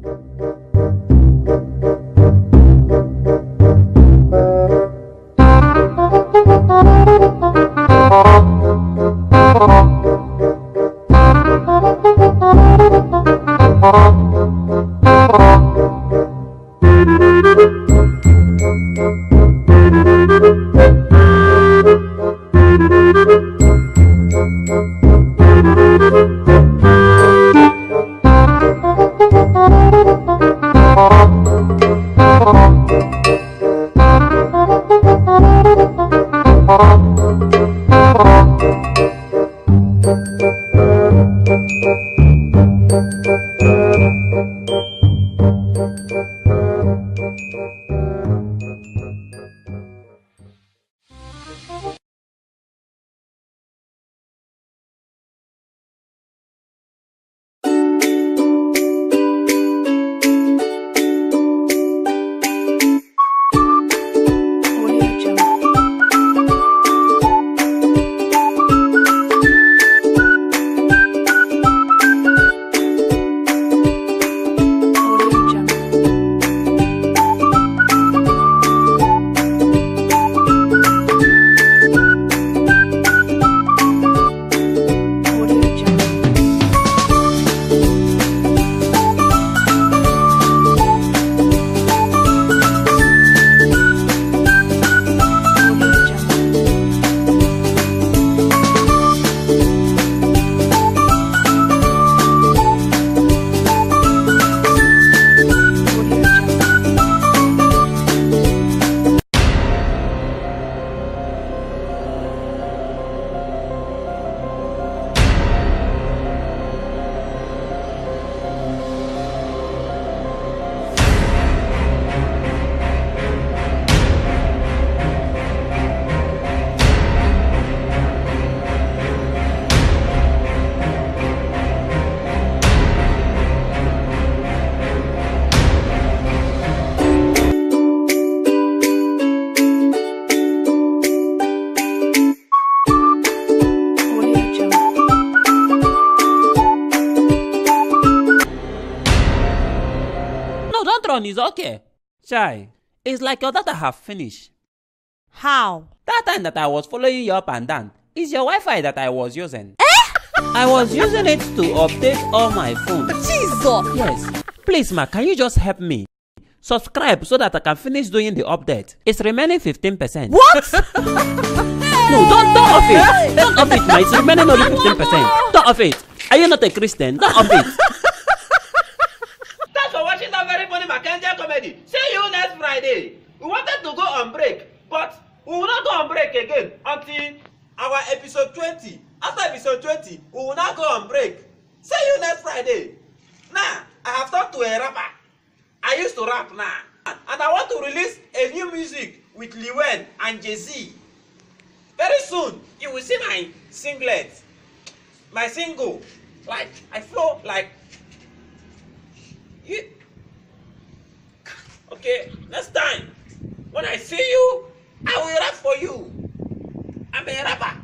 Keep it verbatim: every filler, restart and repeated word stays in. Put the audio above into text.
Is okay. Chai, it's like your data have finished. How? That time that I was following you up and down, it's your Wi-Fi that I was using. Eh? I was using it to update all my phones. Jesus! Yes. Please, ma, can you just help me? Subscribe so that I can finish doing the update. It's remaining fifteen percent. What? No, don't, don't off it. Don't off it, ma. It's remaining only fifteen percent. Don't off it. Are you not a Christian? Don't off it. Thanks for watching that very funny Mackenzie comedy. See you next Friday. We wanted to go on break, but we will not go on break again until our episode twenty. After episode twenty, we will not go on break. See you next Friday. Now, I have talked to a rapper. I used to rap now. And I want to release a new music with Lil Wayne and Jay-Z. Very soon, you will see my singlet. My single. Like, I flow like... You... Okay, next time, when I see you, I will rap for you. I'm a rapper.